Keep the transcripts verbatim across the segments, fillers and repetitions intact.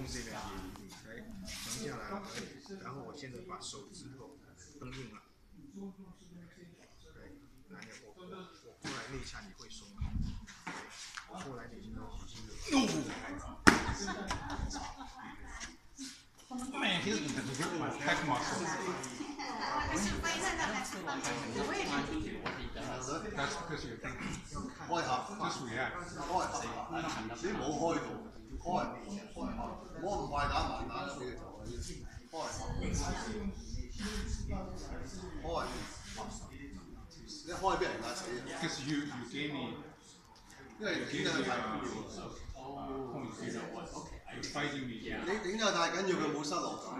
控这边也哎停下来了，然后我现在把手指头绷硬了，对，那你我我我过来那一下你会松开，我过来那一下哟。Man, he's going to hurt my pec muscle. That's because you're thinking. Just react. 你冇開到，開，我唔快打慢打俾佢做，開，開，你一開俾人打死。 Because you you gave me. 因為點解太緊要 You're fighting me. 你點解太緊要？佢冇失落感。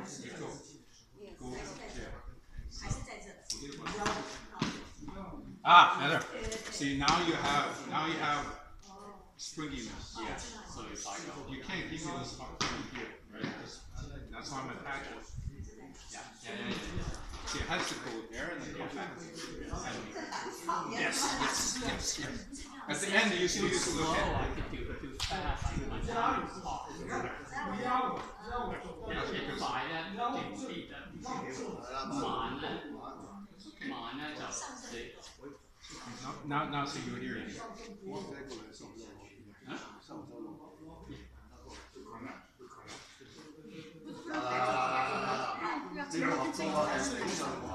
Ah, better. See, now you have now you have springiness. Yeah. So it's like You can't give me this opportunity here, right? That's why I'm attacking. yeah, yeah, yeah, yeah. See, it has to go there and then go back. Yes, yes, yes, yes. At the end, you still use to look Slow, at. I could do it too fast. I my time is off. 有些快咧，勁啲嘅，慢咧，慢咧就你。 Now, now, so you're hearing. Huh? 啊！呢個合作啊，係死上